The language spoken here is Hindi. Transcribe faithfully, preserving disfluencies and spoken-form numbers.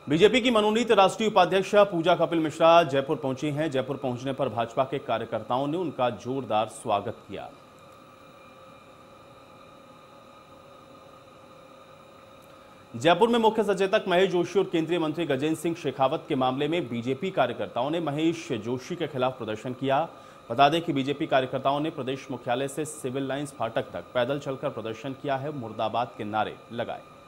बीजेपी की मनोनीत राष्ट्रीय उपाध्यक्ष पूजा कपिल मिश्रा जयपुर पहुंची हैं। जयपुर पहुंचने पर भाजपा के कार्यकर्ताओं ने उनका जोरदार स्वागत किया। जयपुर में मुख्य सचेतक महेश जोशी और केंद्रीय मंत्री गजेंद्र सिंह शेखावत के मामले में बीजेपी कार्यकर्ताओं ने महेश जोशी के खिलाफ प्रदर्शन किया। बता दें कि बीजेपी कार्यकर्ताओं ने प्रदेश मुख्यालय से सिविल लाइंस फाटक तक पैदल चलकर प्रदर्शन किया है, मुर्दाबाद के नारे लगाए।